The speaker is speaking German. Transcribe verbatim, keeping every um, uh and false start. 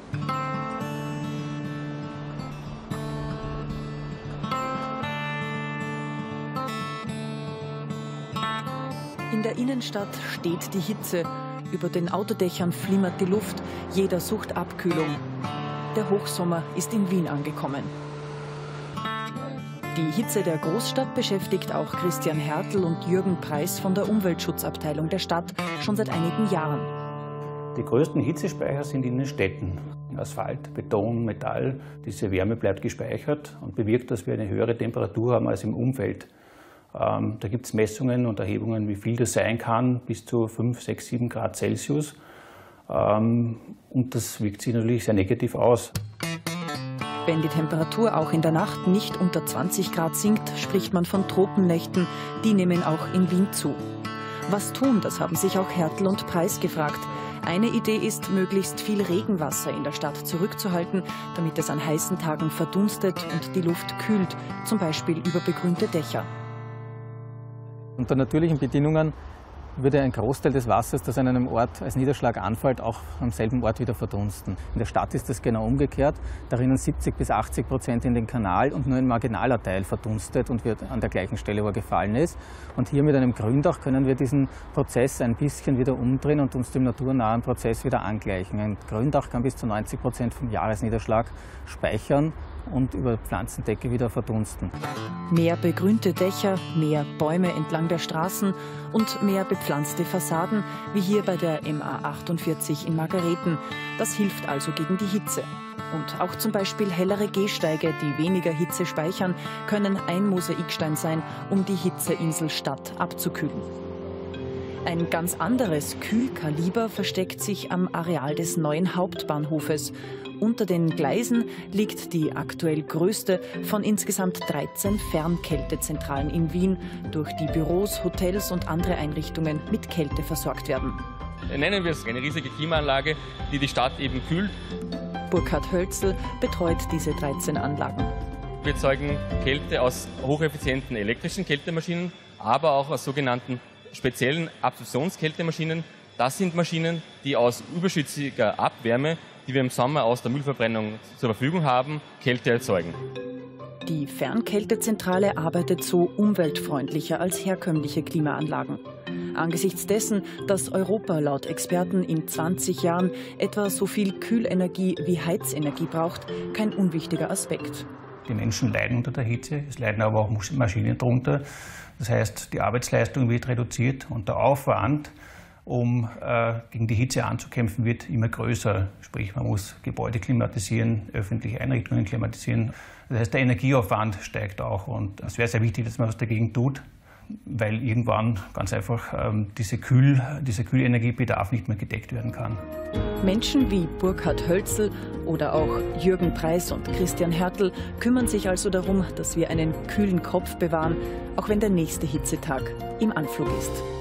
In der Innenstadt steht die Hitze. Über den Autodächern flimmert die Luft. Jeder sucht Abkühlung. Der Hochsommer ist in Wien angekommen. Die Hitze der Großstadt beschäftigt auch Christian Hertel und Jürgen Preis von der Umweltschutzabteilung der Stadt schon seit einigen Jahren. Die größten Hitzespeicher sind in den Städten. Asphalt, Beton, Metall. Diese Wärme bleibt gespeichert und bewirkt, dass wir eine höhere Temperatur haben als im Umfeld. Ähm, da gibt es Messungen und Erhebungen, wie viel das sein kann, bis zu fünf, sechs, sieben Grad Celsius. Ähm, und das wirkt sich natürlich sehr negativ aus. Wenn die Temperatur auch in der Nacht nicht unter zwanzig Grad sinkt, spricht man von Tropennächten. Die nehmen auch in Wien zu. Was tun, das haben sich auch Hertel und Preis gefragt. Eine Idee ist, möglichst viel Regenwasser in der Stadt zurückzuhalten, damit es an heißen Tagen verdunstet und die Luft kühlt, zum Beispiel über begrünte Dächer. Unter natürlichen Bedingungen würde ein Großteil des Wassers, das an einem Ort als Niederschlag anfällt, auch am selben Ort wieder verdunsten. In der Stadt ist das genau umgekehrt. Da rinnen siebzig bis achtzig Prozent in den Kanal und nur ein marginaler Teil verdunstet und wird an der gleichen Stelle, wo er gefallen ist. Und hier mit einem Gründach können wir diesen Prozess ein bisschen wieder umdrehen und uns dem naturnahen Prozess wieder angleichen. Ein Gründach kann bis zu neunzig Prozent vom Jahresniederschlag speichern und über Pflanzendecke wieder verdunsten. Mehr begrünte Dächer, mehr Bäume entlang der Straßen und mehr bepflanzte Fassaden, wie hier bei der M A achtundvierzig in Margareten. Das hilft also gegen die Hitze. Und auch zum Beispiel hellere Gehsteige, die weniger Hitze speichern, können ein Mosaikstein sein, um die Hitzeinsel Stadt abzukühlen. Ein ganz anderes Kühlkaliber versteckt sich am Areal des neuen Hauptbahnhofes. Unter den Gleisen liegt die aktuell größte von insgesamt dreizehn Fernkältezentralen in Wien, durch die Büros, Hotels und andere Einrichtungen mit Kälte versorgt werden. Nennen wir es eine riesige Klimaanlage, die die Stadt eben kühlt. Burkhard Hölzl betreut diese dreizehn Anlagen. Wir erzeugen Kälte aus hocheffizienten elektrischen Kältemaschinen, aber auch aus sogenannten speziellen Absorptionskältemaschinen. Das sind Maschinen, die aus überschüssiger Abwärme, die wir im Sommer aus der Müllverbrennung zur Verfügung haben, Kälte erzeugen. Die Fernkältezentrale arbeitet so umweltfreundlicher als herkömmliche Klimaanlagen. Angesichts dessen, dass Europa laut Experten in zwanzig Jahren etwa so viel Kühlenergie wie Heizenergie braucht, kein unwichtiger Aspekt. Die Menschen leiden unter der Hitze, es leiden aber auch Maschinen darunter. Das heißt, die Arbeitsleistung wird reduziert und der Aufwand, um äh, gegen die Hitze anzukämpfen, wird immer größer. Sprich, man muss Gebäude klimatisieren, öffentliche Einrichtungen klimatisieren. Das heißt, der Energieaufwand steigt auch. Und es wäre sehr wichtig, dass man was dagegen tut, weil irgendwann ganz einfach ähm, diese Kühl, dieser Kühlenergiebedarf nicht mehr gedeckt werden kann. Menschen wie Burkhard Hölzl oder auch Jürgen Preis und Christian Hertel kümmern sich also darum, dass wir einen kühlen Kopf bewahren, auch wenn der nächste Hitzetag im Anflug ist.